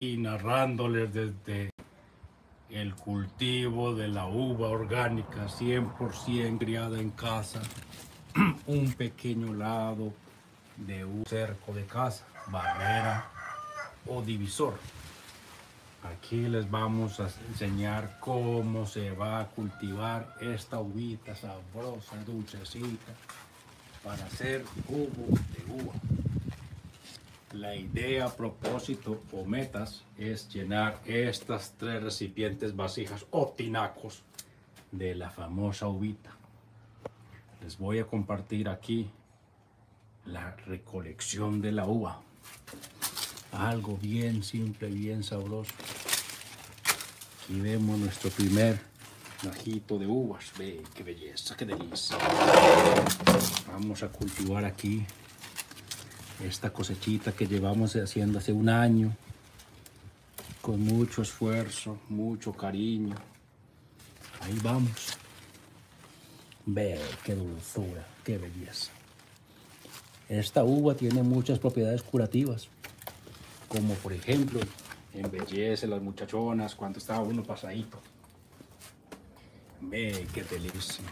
y narrándoles desde el cultivo de la uva orgánica 100% criada en casa, un pequeño lado de un cerco de casa, barrera o divisor. Aquí les vamos a enseñar cómo se va a cultivar esta uvita sabrosa, dulcecita, para hacer jugo de uva. La idea, propósito o metas es llenar estas 3 recipientes, vasijas o tinacos de la famosa uvita. Les voy a compartir aquí la recolección de la uva. Algo bien simple, bien sabroso. Aquí vemos nuestro primer gajito de uvas. Ve, qué belleza, qué delicia. Vamos a cultivar aquí esta cosechita que llevamos haciendo hace un año, con mucho esfuerzo, mucho cariño. Ahí vamos. Ve, qué dulzura, qué belleza. Esta uva tiene muchas propiedades curativas, como por ejemplo, embellece las muchachonas cuando está uno pasadito. Ve, qué delicia.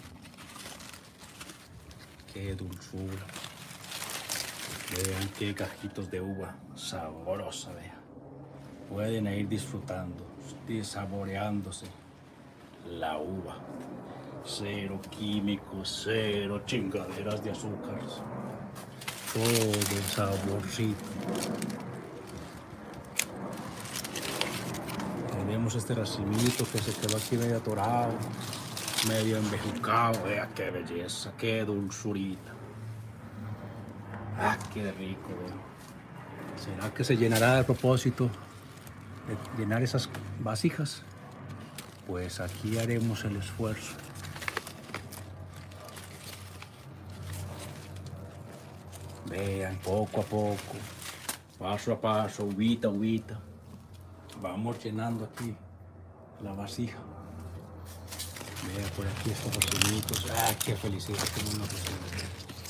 Qué dulzura. Vean qué cajitos de uva sabrosa, vean. Pueden ir disfrutando, saboreándose la uva. Cero químicos, cero chingaderas de azúcar. Todo el saborcito. Tenemos este racimito que se quedó aquí medio atorado, medio embejucado. Vean qué belleza, qué dulzurita. Ah, qué rico, vean. ¿Será que se llenará el propósito de llenar esas vasijas? Pues aquí haremos el esfuerzo. Vean, poco a poco, paso a paso, uvita a uvita, vamos llenando aquí la vasija. Vean por aquí estos racimitos. ¡Ah, qué felicidad tengo una racimos!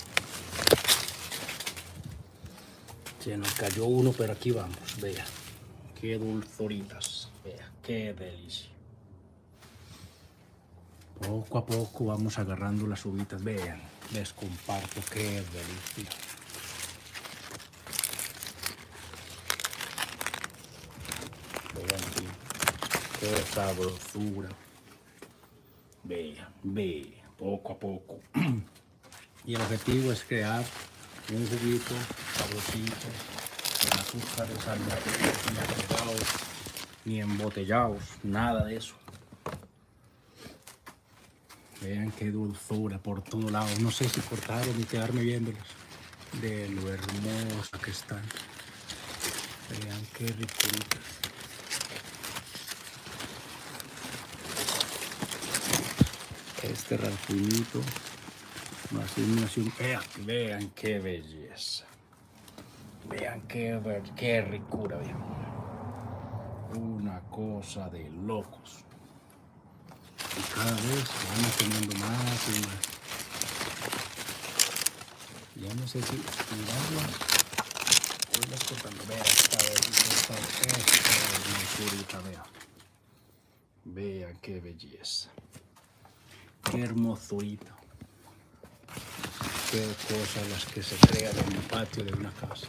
Se nos cayó uno, pero aquí vamos. Vean, qué dulzuritas. Vean, qué delicia. Poco a poco vamos agarrando las uvitas. Vean, les comparto qué delicia. Vean aquí, qué sabrosura. Vean, vean, poco a poco. Y el objetivo es crear un juguito sabrosito, sin azúcares ni agregados, ni embotellados, nada de eso. Vean qué dulzura por todos lados. No sé si cortaron ni quedarme viéndolos de lo hermosa que están. Vean qué ricuritas. Este racimito, vean qué belleza. Vean qué ricura, vean. Una cosa de locos. Y cada vez vamos teniendo más y más. Ya no sé si tirarlas o irlas cortando. Vean esta vean. Vean qué belleza. Qué hermosura. Qué cosas las que se crean en el patio de una casa.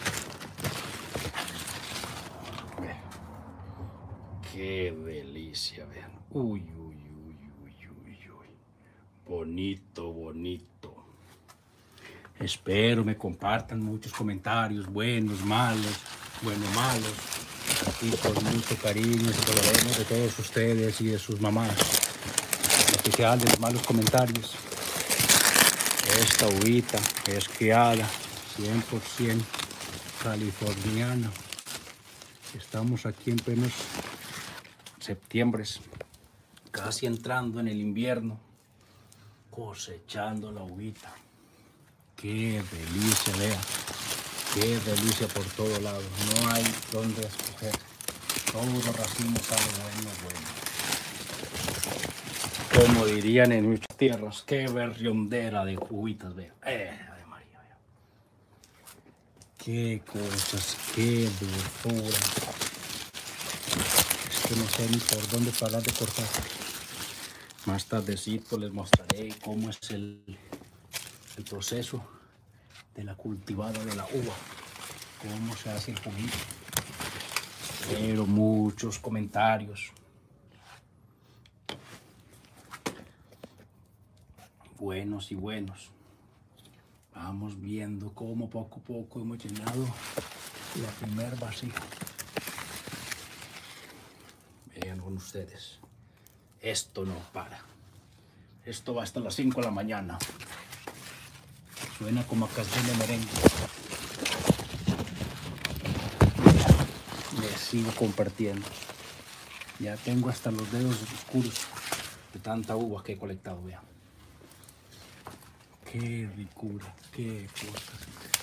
Vean. Qué delicia, vean. Uy, uy, uy, uy, uy, uy. Bonito, bonito. Espero me compartan muchos comentarios, buenos, malos, malos. Aquí con mucho cariño se lo vemos de todos ustedes y de sus mamás. En especial de los malos comentarios. Esta uvita es criada 100% californiana. Estamos aquí en plenos septiembre, casi entrando en el invierno, cosechando la uvita. Qué delicia, vean. Qué delicia por todos lados. No hay donde escoger. Todos los racimos salen bueno. Como dirían en muchas tierras, qué berriondera de uvitas, vean. Ave María, vean. Qué cosas, qué dulzura. que no sé ni por dónde parar de cortar. Más tardecito les mostraré cómo es el proceso de la cultivada de la uva, cómo se hace el juguito. Pero muchos comentarios buenos y buenos. Vamos viendo cómo poco a poco hemos llenado la primera vasija. Vean con ustedes, esto no para. Esto va hasta las 5 de la mañana. Suena como a canción de merengue. Les sigo compartiendo. Ya tengo hasta los dedos oscuros de tanta uva que he colectado. Vean. Qué ricura, qué cosas.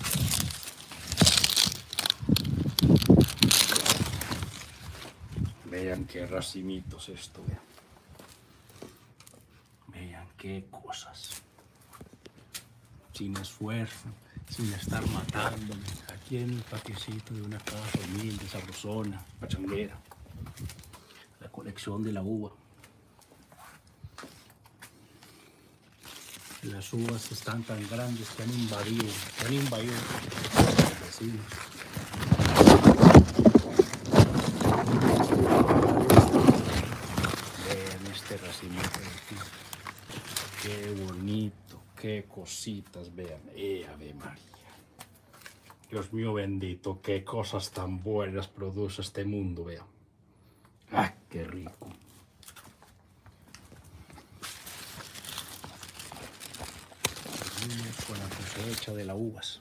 Vean qué racimitos esto, vean. Vean qué cosas. Sin esfuerzo, sin estar matándome. Aquí en el patiecito de una casa humilde, sabrosona, pachanguera. La colección de la uva. Las uvas están tan grandes que han invadido los vecinos. Vean este racimito de aquí. Qué bonito, qué cositas, vean. Ave María. Dios mío bendito, qué cosas tan buenas produce este mundo, vean. ¡Ah, qué rico! Con la cosecha de las uvas.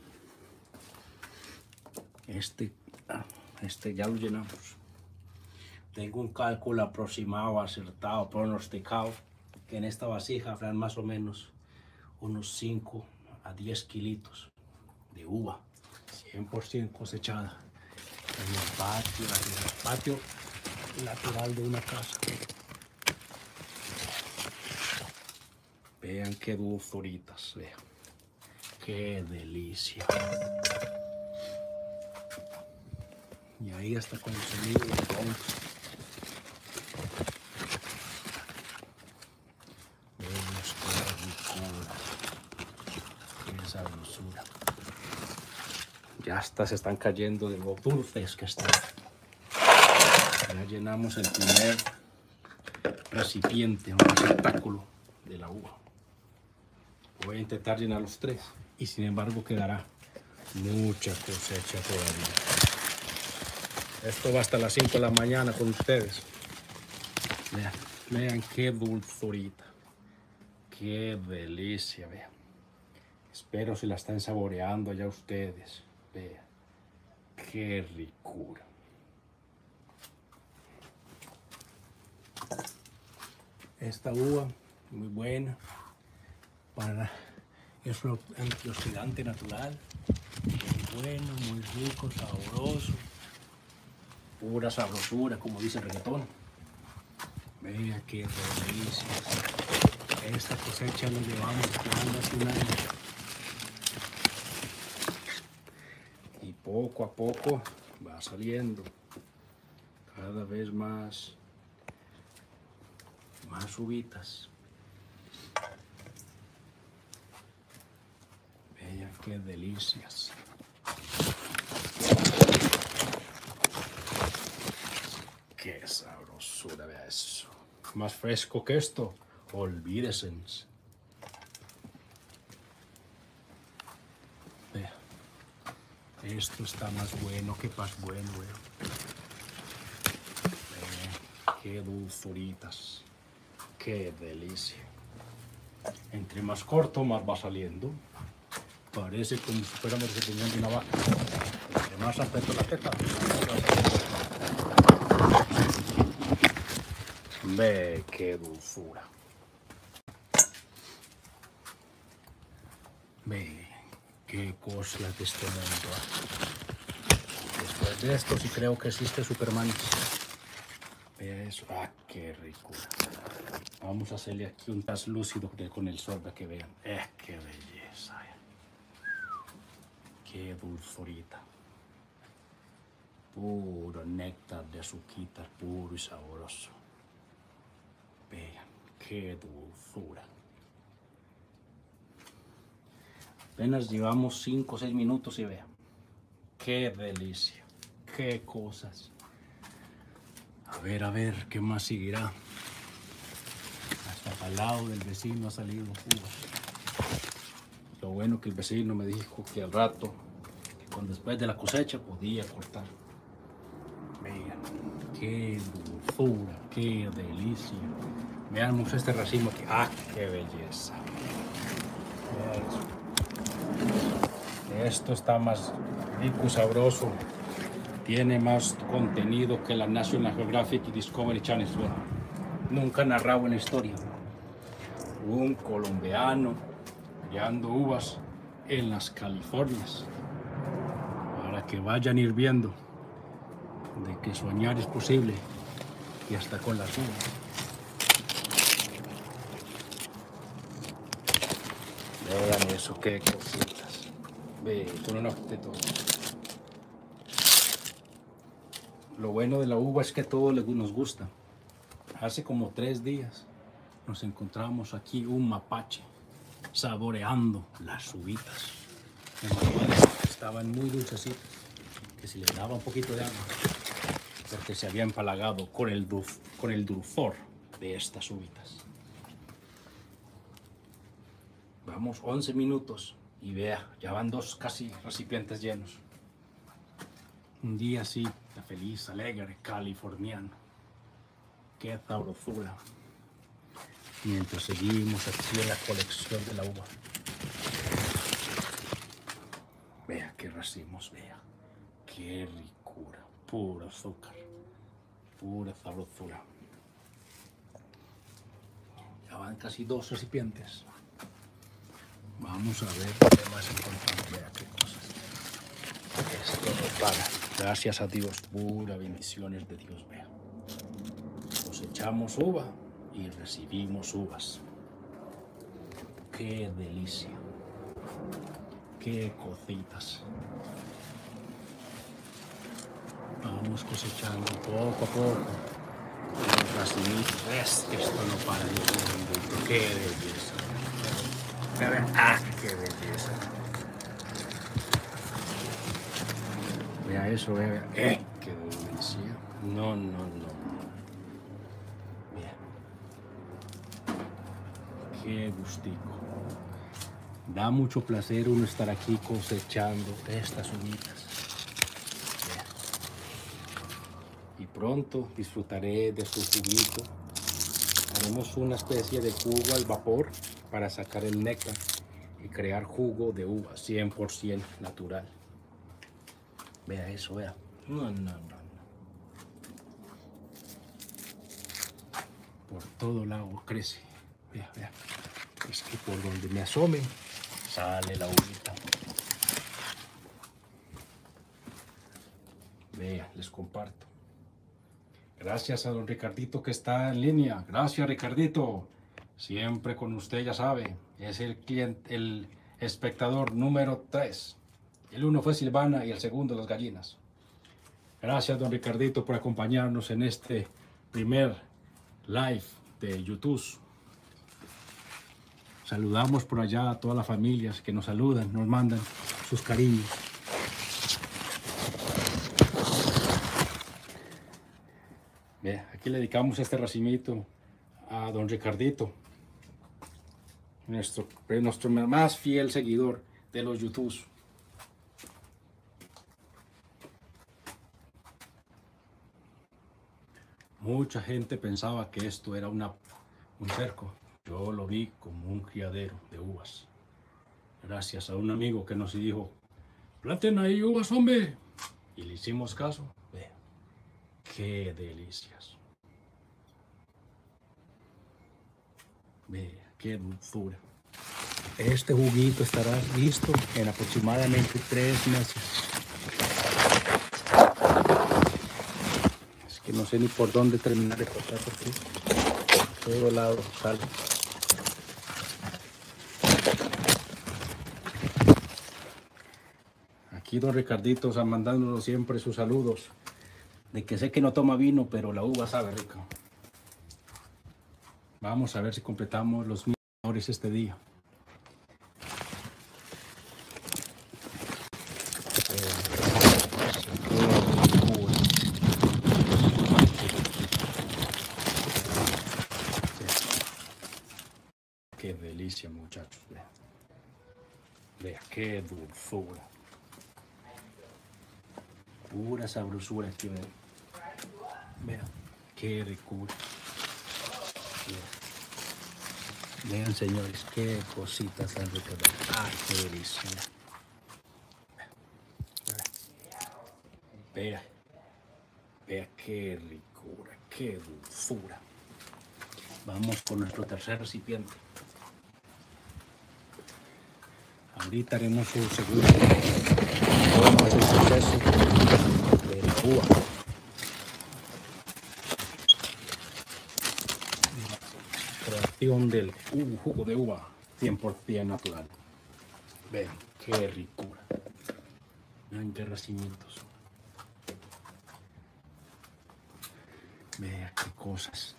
Este ya lo llenamos. Tengo un cálculo aproximado, acertado, pronosticado, que en esta vasija habrán más o menos unos 5 a 10 kilitos de uva, 100% cosechada en el patio lateral de una casa. Vean qué dulzuritas, vean. Qué delicia. Y ahí hasta con el sonido de los troncos. Vemos qué ricura. Qué sabrosura. Ya hasta se están cayendo de lo dulces que están. Ya llenamos el primer recipiente, un receptáculo de la uva. Voy a intentar llenar los 3 y sin embargo quedará mucha cosecha todavía. Esto va hasta las 5 de la mañana con ustedes. Vean, vean qué dulzurita. Qué delicia, vean. Espero si la están saboreando ya ustedes. Vean, qué ricura. Esta uva, muy buena. Es un antioxidante natural, muy bueno, muy rico, sabroso, pura sabrosura, como dice el reggaetón. Vea qué delicia. Esta cosecha la llevamos esperando hace un año. Y poco a poco va saliendo cada vez más uvitas. Vean qué delicias. Qué sabrosura, vea eso. Más fresco que esto, olvídense. Vea, esto está más bueno que más bueno, vea. Vea, qué dulzuritas, qué delicia. Entre más corto, más va saliendo. Parece como si fuéramos recibiendo una vaca. Entre más aprieto la teta, ve qué dulzura. Ve qué cosas de este mundo. Después de esto sí creo que existe Superman. Vea eso. Ah, qué ricura. Vamos a hacerle aquí un translúcido con el sol para que vean. Qué belleza. Qué dulzurita. Puro néctar de azuquita puro y sabroso. Vean, qué dulzura. Apenas llevamos 5 o 6 minutos y vean, qué delicia, qué cosas. A ver, qué más seguirá. Hasta al lado del vecino ha salido uvas. Lo bueno que el vecino me dijo que al rato, que después de la cosecha podía cortar. Vean, qué dulzura, qué delicia. Veamos este racimo aquí. ¡Ah, qué belleza! Vean eso. Esto está más rico y sabroso. Tiene más contenido que la National Geographic y Discovery Channel. Nunca narrado en la historia. Un colombiano criando uvas en las Californias. Para que vayan a ir viendo de que soñar es posible y hasta con las uvas. Vean eso, qué cositas. Ve, con un ojo de todo. Lo bueno de la uva es que todo nos gusta. Hace como 3 días nos encontramos aquí un mapache saboreando las uvitas. Estaban muy dulcecitas, que se le daba un poquito de agua porque se había empalagado con el dulzor de estas uvitas. Vamos 11 minutos y vea, ya van 2 casi recipientes llenos. Un día así, feliz, alegre, californiano. Qué sabrosura. Mientras seguimos aquí en la colección de la uva. Vea qué racimos, vea. Qué ricura. Puro azúcar. Pura sabrosura. Ya van casi 2 recipientes. Vamos a ver qué más encontramos. Vea qué cosas. Esto no para. Gracias a Dios. Pura bendiciones de Dios. Vea. Cosechamos uva y recibimos uvas. Qué delicia. Qué cositas. Vamos cosechando poco a poco. Los racimitos. Es que esto no para de ser. Qué belleza. ¡Ah, qué belleza! Vea eso, vea. ¡Qué delicia! No. Vea. Qué gustico. Da mucho placer uno estar aquí cosechando estas uvitas. Vea. Y pronto disfrutaré de su juguito. Haremos una especie de jugo al vapor para sacar el néctar y crear jugo de uva 100% natural. Vea eso, vea. No. Por todo lado crece. Vea. Es que por donde me asome sale la uvita. Vea, les comparto. Gracias a don Ricardito que está en línea. Gracias, Ricardito. Siempre con usted, ya sabe. Es el cliente, el espectador número 3. El 1 fue Silvana y el segundo las gallinas. Gracias, don Ricardito, por acompañarnos en este primer live de YouTube. Saludamos por allá a todas las familias que nos saludan, nos mandan sus cariños. Ve, aquí le dedicamos este racimito a don Ricardito, nuestro más fiel seguidor de los YouTube. Mucha gente pensaba que esto era un cerco. Yo lo vi como un criadero de uvas. Gracias a un amigo que nos dijo, planten ahí uvas, hombre. Y le hicimos caso. Vean, qué delicias. Vean, qué dulzura. Este juguito estará listo en aproximadamente 3 meses. Es que no sé ni por dónde terminar de cortar porque por todo lado sale. Aquí don Ricardito mandándonos siempre sus saludos de que sé que no toma vino, pero la uva sabe rica. Vamos a ver si completamos los 1000 sabores este día. Qué delicia, muchachos. Vea qué dulzura. Pura sabrosura aquí. Vea qué ricura. Vean, señores, qué cositas tan ricas. Ay, qué delicia. Vea, vea qué ricura, qué dulzura. Vamos con nuestro tercer recipiente. Ahorita haremos un segundo proceso de la uva. Creación del jugo de uva 100% natural. Vean qué ricura. Vean qué racimientos. Vean qué cosas.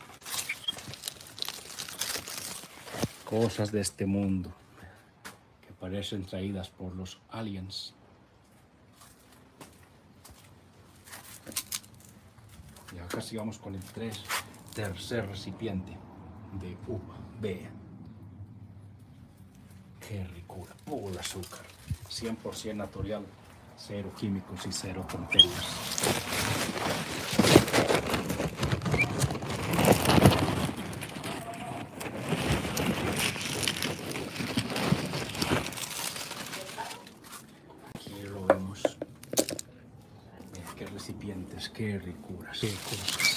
Cosas de este mundo que parecen traídas por los aliens. Y acá sí vamos con el tercer recipiente de uva. Vean qué ricura, puro azúcar, 100% natural, cero químicos y cero tonterías. Aquí lo vemos. Vean qué recipientes, qué ricuras, qué cosas.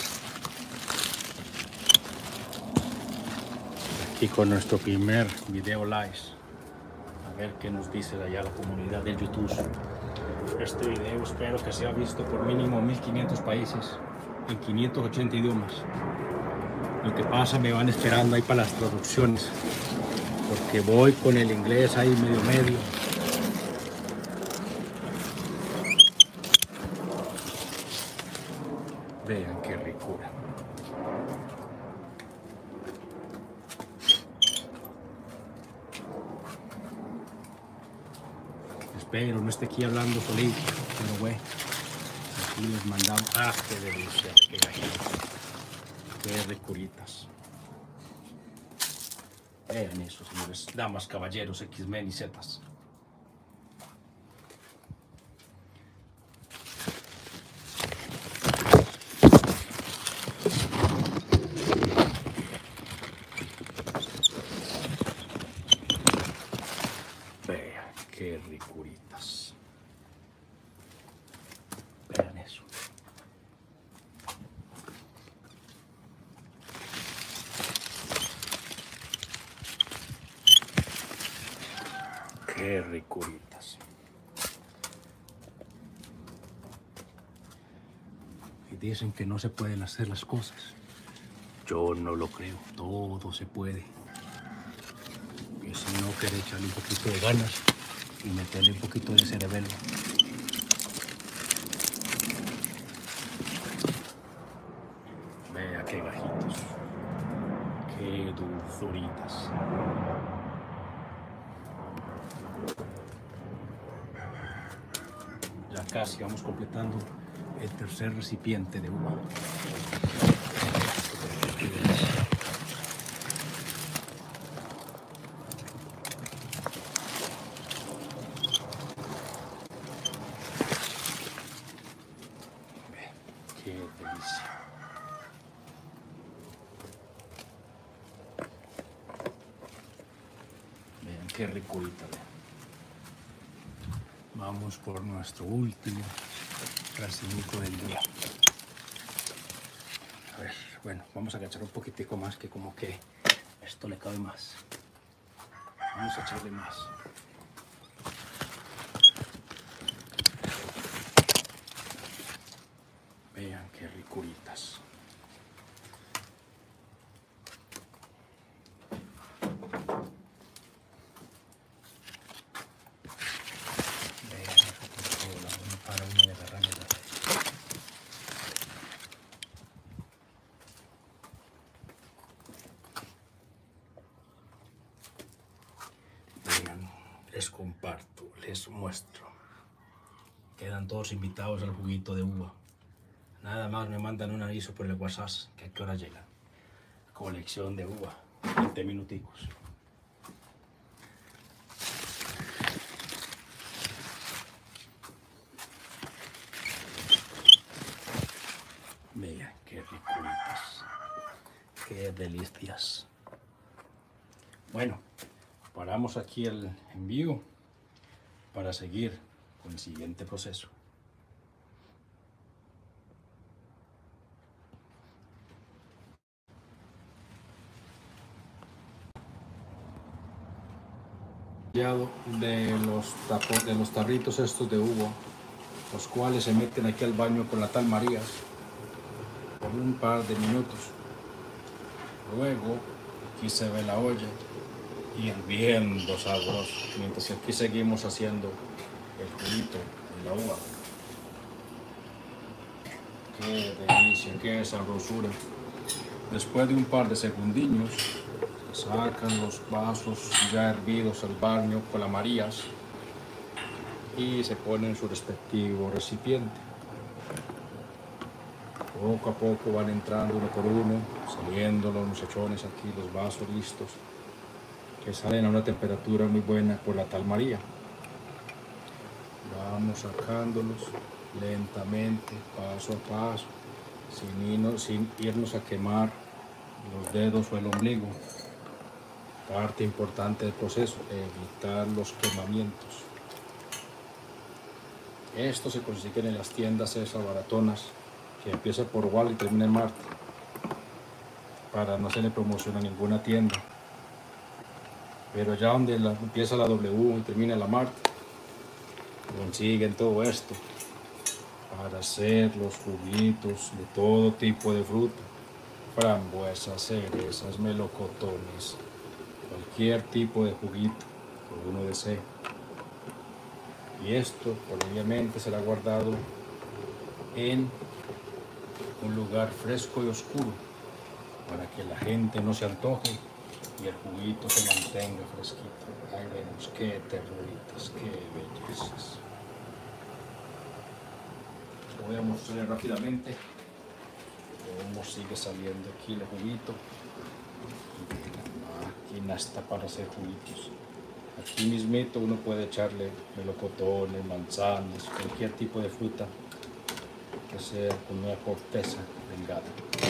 Y con nuestro primer video live, a ver qué nos dice de allá la comunidad del YouTube. Este video espero que sea visto por mínimo 1500 países, en 580 idiomas. Lo que pasa, me van esperando ahí para las traducciones, porque voy con el inglés ahí medio. Vean qué ricura. Espero no esté aquí hablando solito, pero bueno, aquí les mandamos. ¡Ah, qué delicia! ¡Qué gallina! ¡Qué ricuritas! Vean eso, señores, damas, caballeros, X-Men y Zetas. Vean qué ricuritas. Vean eso. Qué ricuritas. Y dicen que no se pueden hacer las cosas. Yo no lo creo. Todo se puede. Y si no, quiere echarle un poquito de ganas y meterle un poquito de cerebelo. Vea qué gajitos. Qué dulzuritas. Ya casi vamos completando el tercer recipiente de uva. Qué delicia. Vean qué ricurita. Vamos por nuestro último racimito del día. A ver, bueno, vamos a agachar un poquitico más, que como que esto le cabe más. Vamos a echarle más. Vean qué ricuritas. Vean eso por todo, para uno de agarrarle. les comparto, les muestro. Quedan todos invitados al juguito de uva. Nada más me mandan un aviso por el WhatsApp que a qué hora llega. Colección de uva, 20 minuticos. Vean qué ricuritas, qué delicias. Bueno, paramos aquí el envío para seguir con el siguiente proceso. De los tarritos estos de uva, los cuales se meten aquí al baño con la tal María por un par de minutos. Luego aquí se ve la olla hirviendo sabroso, mientras que aquí seguimos haciendo el juguito de la uva. Qué delicia, qué sabrosura. Después de un par de segundillos se sacan los vasos ya hervidos al baño con las Marías y se ponen en su respectivo recipiente. Poco a poco van entrando uno por uno, saliendo los muchachones aquí, los vasos listos, que salen a una temperatura muy buena por la tal María. Vamos sacándolos lentamente, paso a paso, sin irnos a quemar los dedos o el ombligo. Parte importante del proceso, evitar los quemamientos. Esto se consigue en las tiendas esas baratonas que empieza por Wall y termina en Marte, para no hacerle promoción a ninguna tienda. Pero ya donde empieza la W y termina la Marte, consiguen todo esto para hacer los juguitos de todo tipo de fruta, frambuesas, cerezas, melocotones, cualquier tipo de juguito que uno desee. Y esto obviamente será guardado en un lugar fresco y oscuro para que la gente no se antoje y el juguito se mantenga fresquito. Ahí vemos qué ternuritas, qué bellezas. Voy a mostrarles rápidamente cómo sigue saliendo aquí el juguito. La máquina está para hacer juguitos. Aquí mismito uno puede echarle melocotones, manzanas, cualquier tipo de fruta que sea con una corteza delgada.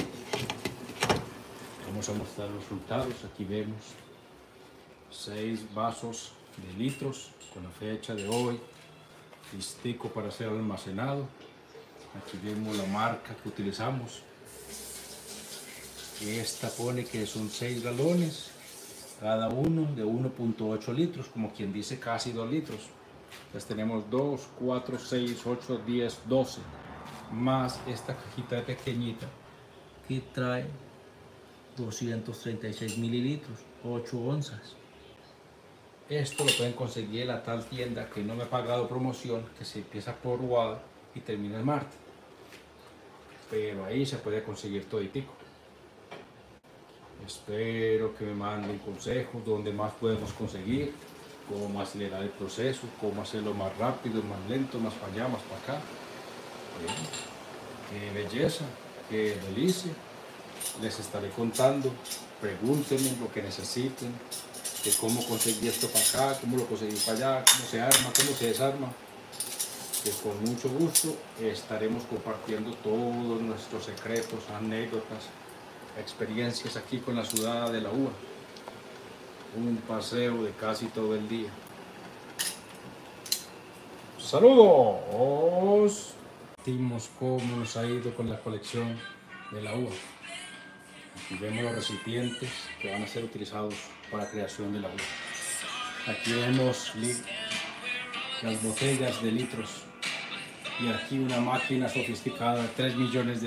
Vamos a mostrar los resultados. Aquí vemos 6 vasos de litros con la fecha de hoy, listico para ser almacenado. Aquí vemos la marca que utilizamos. Esta pone que son 6 galones, cada uno de 1.8 litros, como quien dice casi 2 litros. Entonces tenemos 2, 4, 6, 8, 10, 12, más esta cajita pequeñita que trae 236 mililitros, 8 onzas. Esto lo pueden conseguir en la tal tienda que no me ha pagado promoción, que se empieza por Wall y termina en Marte. Pero ahí se puede conseguir toditico. Espero que me manden consejos donde más podemos conseguir, cómo acelerar el proceso, cómo hacerlo más rápido, más lento, más para allá, más para acá. Qué belleza, qué delicia. Les estaré contando, pregúntenme lo que necesiten, de cómo conseguí esto para acá, cómo lo conseguí para allá, cómo se arma, cómo se desarma. Que con mucho gusto estaremos compartiendo todos nuestros secretos, anécdotas, experiencias aquí con la sudada de la uva. Un paseo de casi todo el día. ¡Saludos! Vimos cómo nos ha ido con la colección de la uva. Aquí vemos los recipientes que van a ser utilizados para la creación de la uva. Aquí vemos las botellas de litros. Y aquí una máquina sofisticada de $3 millones.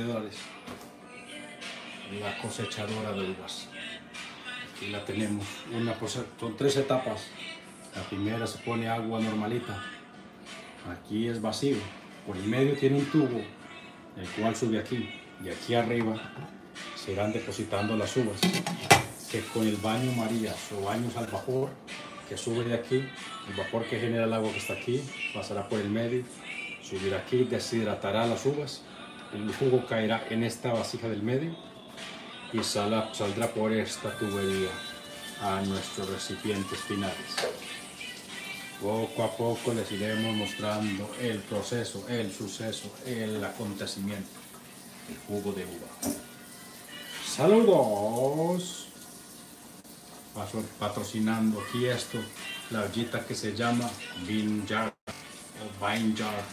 La cosechadora de uvas. Aquí la tenemos. Son 3 etapas. La primera se pone agua normalita. Aquí es vacío. Por el medio tiene un tubo, el cual sube aquí. Y aquí arriba se irán depositando las uvas, que con el baño Marías o baños al vapor que sube de aquí, el vapor que genera el agua que está aquí, pasará por el medio, subirá aquí, deshidratará las uvas, el jugo caerá en esta vasija del medio y saldrá por esta tubería a nuestros recipientes finales. Poco a poco les iremos mostrando el proceso, el suceso, el acontecimiento, el jugo de uva. ¡Saludos! Patrocinando aquí esto, la ollita que se llama Bean Jar o Vine Jar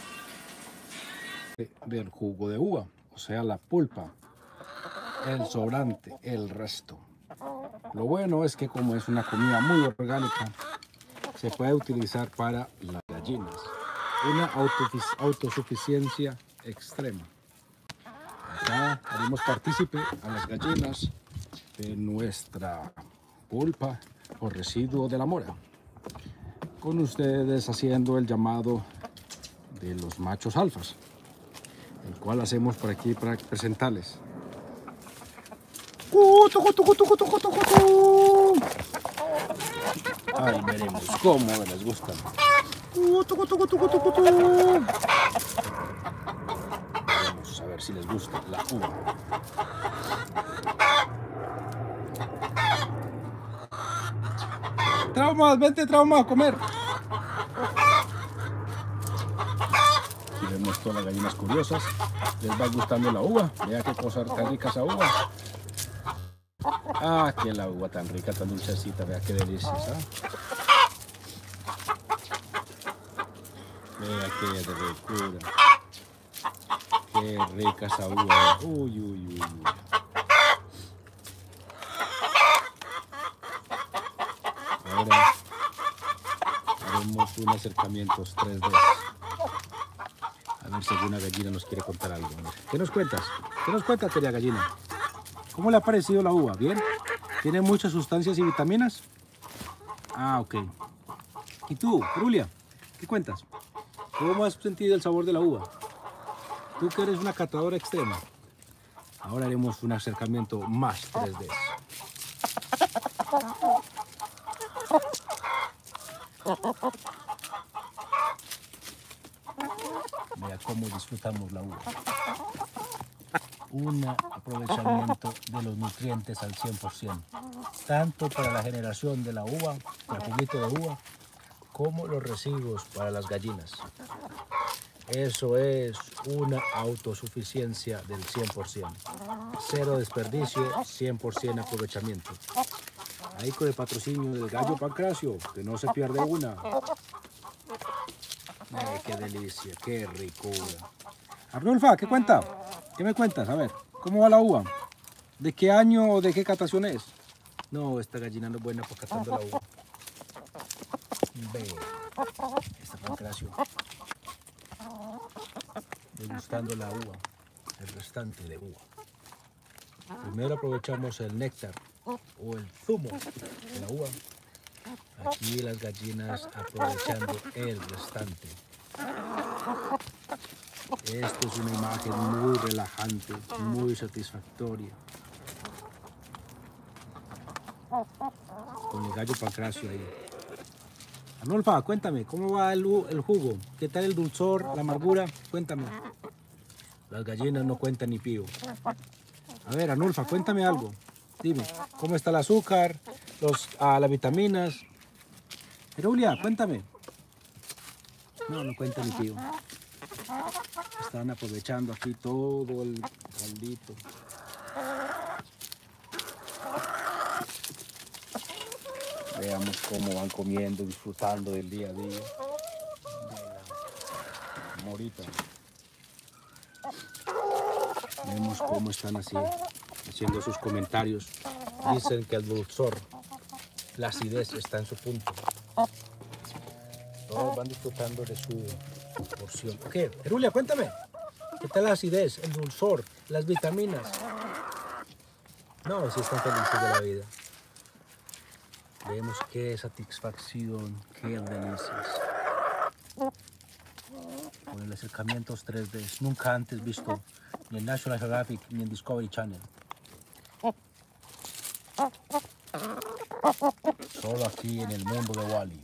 del jugo de uva, o sea la pulpa, el sobrante, el resto. Lo bueno es que como es una comida muy orgánica, se puede utilizar para las gallinas. Una autosuficiencia extrema. Acá haremos partícipe a las gallinas de nuestra pulpa o residuo de la mora. Con ustedes haciendo el llamado de los machos alfas, el cual hacemos por aquí para presentarles. Ahí veremos cómo les gustan. Vamos a ver si les gusta la uva. Traumas, vente Trauma a comer. Aquí vemos todas las gallinas curiosas. Les va gustando la uva. Vea qué cosa tan rica esa uva. Ah, que la uva tan rica, tan dulcecita. Vea qué deliciosa. Vea qué ricura. Qué rica esa uva. Uy, uy, uy, uy. Ahora haremos un acercamiento 3D. A ver si alguna gallina nos quiere contar algo. ¿Qué nos cuentas? ¿Qué nos cuentas, querida gallina? ¿Cómo le ha parecido la uva? ¿Bien? ¿Tiene muchas sustancias y vitaminas? Ah, ok. ¿Y tú, Julia? ¿Qué cuentas? ¿Cómo has sentido el sabor de la uva? Tú que eres una catadora extrema. Ahora haremos un acercamiento más 3D. Vea cómo disfrutamos la uva. Un aprovechamiento de los nutrientes al 100%, tanto para la generación de la uva, el juguito de uva, como los residuos para las gallinas. Eso es una autosuficiencia del 100%. Cero desperdicio, 100% aprovechamiento. Ahí con el patrocinio del gallo Pancracio, que no se pierde una. Ay, qué delicia, qué ricura. Arnulfa, ¿qué cuenta? ¿Qué me cuentas? A ver, ¿cómo va la uva? ¿De qué año o de qué catación es? No, esta gallina no es buena para catando la uva. Ve, esta Pancracio. Degustando la uva, el restante de uva. Primero aprovechamos el néctar o el zumo de la uva. Aquí las gallinas aprovechando el restante. Esto es una imagen muy relajante, muy satisfactoria. Con el gallo Pancracio ahí. Arnulfa, cuéntame, ¿cómo va el jugo? ¿Qué tal el dulzor, la amargura? Cuéntame. Las gallinas no cuentan ni pío. A ver, Arnulfa, cuéntame algo. Dime, ¿cómo está el azúcar, las vitaminas? Julia, cuéntame. No, no cuenta ni pío. Están aprovechando aquí todo el caldito. Veamos cómo van comiendo, disfrutando del día a día. Morita. Vemos cómo están así, haciendo sus comentarios. Dicen que el dulzor, la acidez está en su punto. Todos van disfrutando de su porción. ¿Qué? Julia, cuéntame. ¿Qué tal la acidez, el dulzor, las vitaminas? No, si están felices de la vida. Vemos qué satisfacción, qué delicias. Con el acercamiento 3D, nunca antes visto ni en National Geographic ni en Discovery Channel. Solo aquí en el mundo de Wally.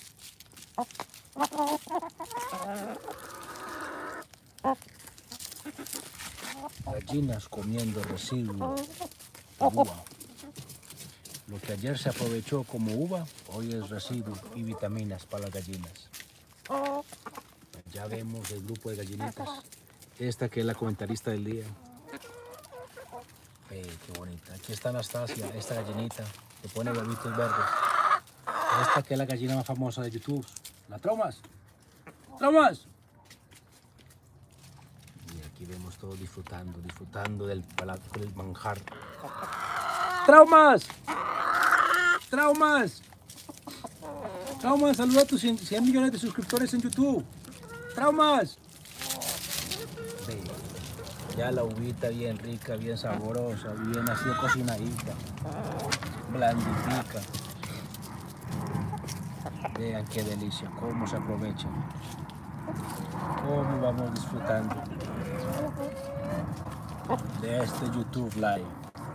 Gallinas comiendo residuos de uva. Lo que ayer se aprovechó como uva, hoy es residuo y vitaminas para las gallinas. Ya vemos el grupo de gallinitas. Esta que es la comentarista del día. Qué bonita. Aquí está Anastasia, esta gallinita que pone huevitos verdes. Esta que es la gallina más famosa de YouTube. ¿La Traumas? ¡Traumas! Y aquí vemos todos disfrutando del manjar. ¡Traumas! ¡Traumas! ¡Traumas! Saluda a tus 100 millones de suscriptores en YouTube. ¡Traumas! Ve, ya la uvita bien rica, bien sabrosa, bien así cocinadita, blanditica. Vean qué delicia, cómo se aprovecha, cómo vamos disfrutando de este YouTube Live.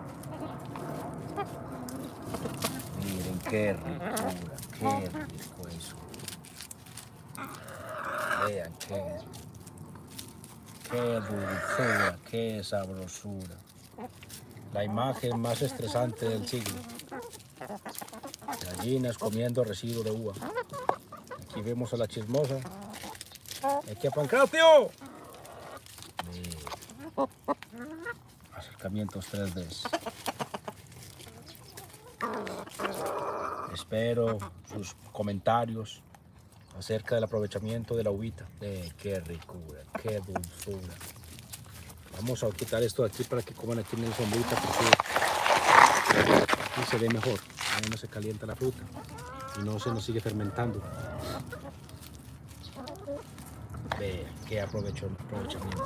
Miren qué ricura, qué rico eso. Vean qué dulzura, qué sabrosura. La imagen más estresante del siglo. Gallinas comiendo residuos de uva. Aquí vemos a la chismosa. Aquí a Pancracio. Acercamientos 3D. Espero sus comentarios acerca del aprovechamiento de la uvita. Qué ricura, qué dulzura. Vamos a quitar esto de aquí para que coman aquí en el sombrita porque aquí se ve mejor. Ahí no se calienta la fruta y no se nos sigue fermentando. Ve qué aprovechamiento.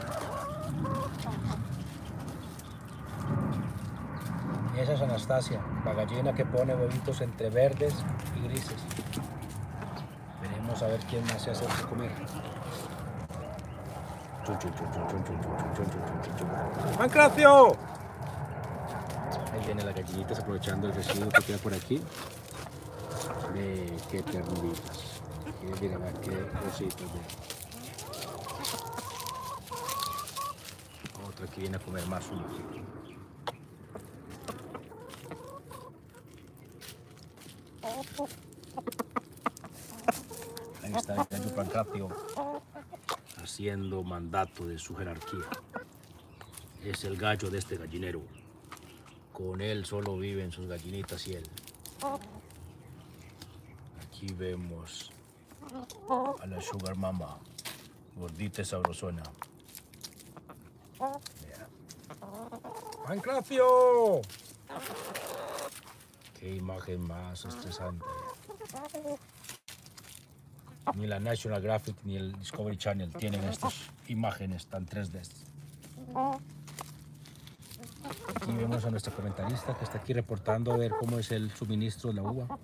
Esa es Anastasia, la gallina que pone huevitos entre verdes y grises. Veremos a ver quién más se acerca a comer. ¡Pancracio! Ahí viene la gallinita aprovechando el residuo que queda por aquí. Ve qué ternuritas. Mira, qué cositas. Otra que viene a comer más uno. Ahí está el gallo Pancracio haciendo mandato de su jerarquía. Es el gallo de este gallinero. Con él solo viven sus gallinitas y él. Aquí vemos a la Sugar Mama, gordita y sabrosona. ¡Pancracio! ¡Qué imagen más estresante! Ni la National Geographic ni el Discovery Channel tienen estas imágenes tan 3D. Aquí vemos a nuestra comentarista que está aquí reportando a ver cómo es el suministro de la uva.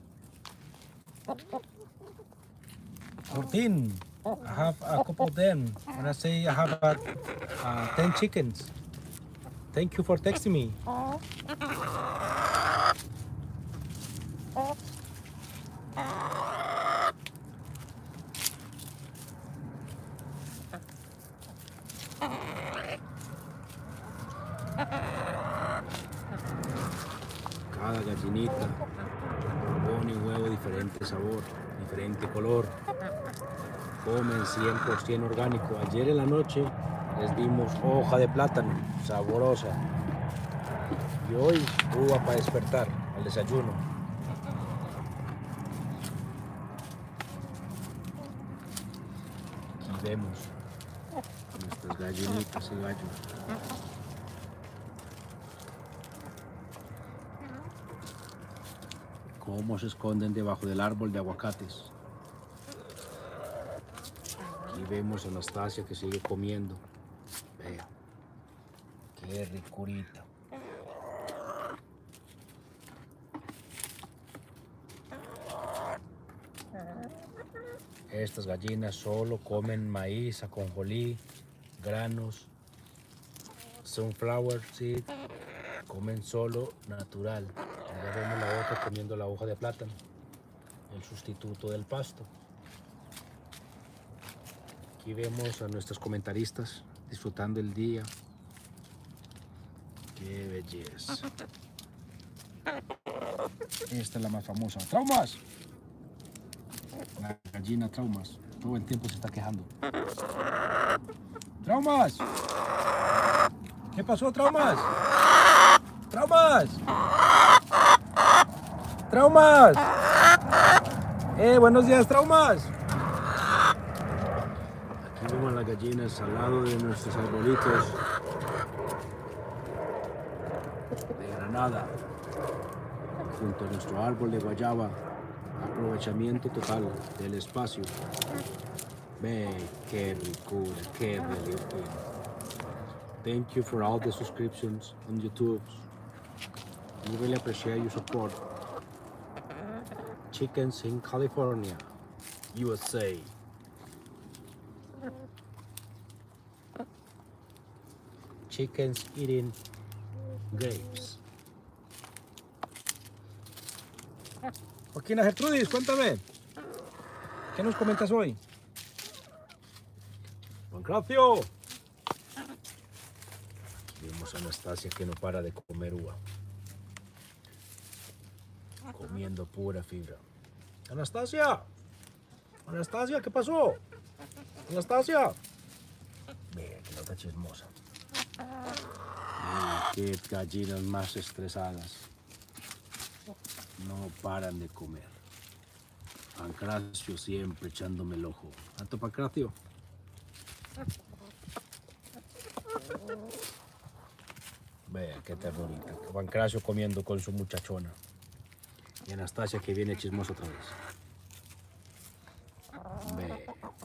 14. I have a couple of them. When I say I have 10 chickens. Thank you for texting me. Cada gallinita pone un huevo de diferente sabor, diferente color. Comen 100% orgánico. Ayer en la noche les dimos hoja de plátano, sabrosa. Y hoy uva para despertar, al desayuno. Aquí vemos nuestras gallinitas y gallos. Cómo se esconden debajo del árbol de aguacates. Aquí vemos a Anastasia que sigue comiendo. Vea, qué ricurita. Estas gallinas solo comen maíz, ajonjolí, granos, sunflower seed. Comen solo natural. Ya vemos la otra comiendo la hoja de plátano, el sustituto del pasto. Aquí vemos a nuestros comentaristas disfrutando el día. ¡Qué belleza! Esta es la más famosa. ¡Traumas! La gallina Traumas. Todo el tiempo se está quejando. ¡Traumas! ¿Qué pasó, Traumas? ¡Traumas! ¡Traumas! Buenos días, Traumas. Aquí vemos las gallinas al lado de nuestros arbolitos de granada, junto a nuestro árbol de guayaba. Aprovechamiento total del espacio. Ve, qué ricura, qué delicia. Thank you for all the subscriptions on YouTube. We really appreciate your support. Chickens in California, USA. Chickens eating grapes. Joaquina Gertrudis, cuéntame. ¿Qué nos comentas hoy? Pancracio. Vemos a Anastasia que no para de comer uva. Comiendo pura fibra. Anastasia. Anastasia, ¿qué pasó? Anastasia. Ve, que no está chismosa. Qué gallinas más estresadas. No paran de comer. Pancracio siempre echándome el ojo. ¿Tanto Pancracio? Vea qué ternurita. Pancracio comiendo con su muchachona. Y Anastasia que viene chismosa otra vez. Ve.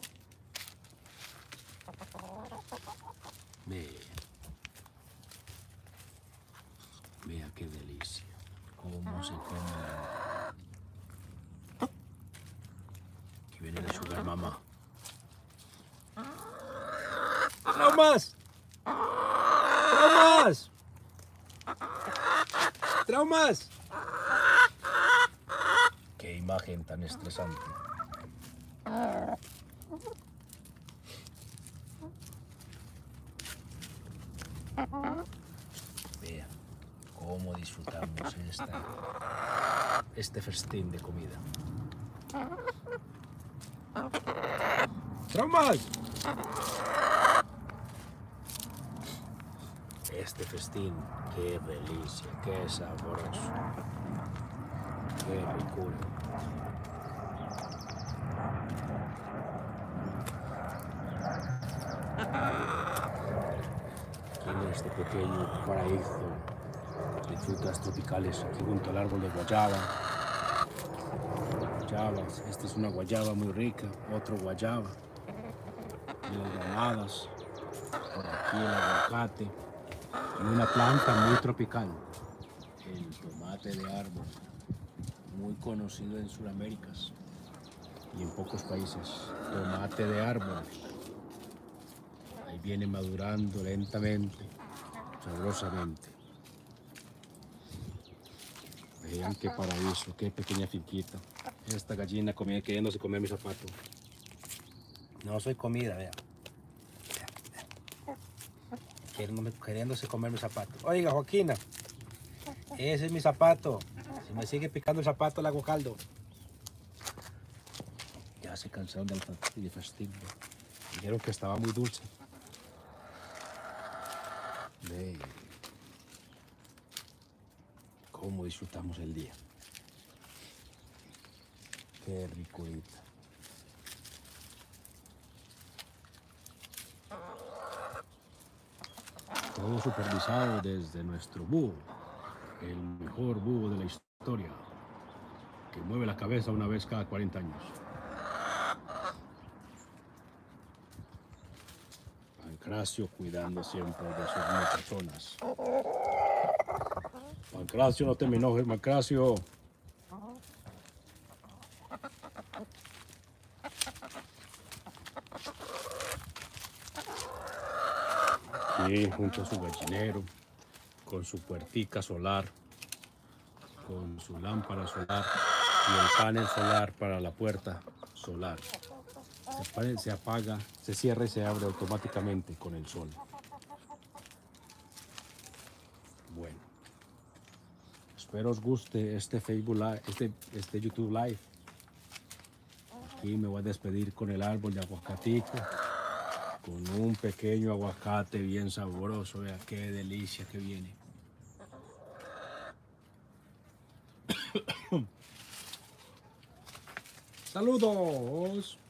Ve. Vea qué delicia. Cómo se come. Aquí viene la sugar mamá. ¡Traumas! ¡Traumas! ¡Traumas! ¡Qué imagen tan estresante! Vea cómo disfrutamos este festín de comida. ¡Traumas! Este festín, qué delicia, qué sabroso, qué ricura. Aquí en este pequeño paraíso de frutas tropicales, aquí junto al árbol de guayaba. Guayabas, esta es una guayaba muy rica, otro guayaba. Y las granadas, por aquí el aguacate. Y una planta muy tropical, el tomate de árbol, muy conocido en Sudamérica y en pocos países. Tomate de árbol. Ahí viene madurando lentamente, sabrosamente. Vean qué paraíso, qué pequeña finquita. Esta gallina queriéndose comer mi zapato. No soy comida, vean. Queriéndose comer mi zapato. Oiga, Joaquina, ese es mi zapato. Si me sigue picando el zapato, le hago caldo. Ya se cansaron del fastidio. Dijeron que estaba muy dulce. Ve cómo disfrutamos el día. Qué ricolita. Todo supervisado desde nuestro búho, el mejor búho de la historia, que mueve la cabeza una vez cada 40 años. Pancracio cuidando siempre de sus muchachonas. Pancracio, no te me enojes, Pancracio. Aquí junto a su gallinero, con su puertica solar, con su lámpara solar y el panel solar para la puerta solar. Se apaga, se cierra y se abre automáticamente con el sol. Bueno, espero os guste este Facebook Live, este YouTube Live. Aquí me voy a despedir con el árbol de aguacatico, con un pequeño aguacate bien sabroso. Vea qué delicia que viene. Saludos.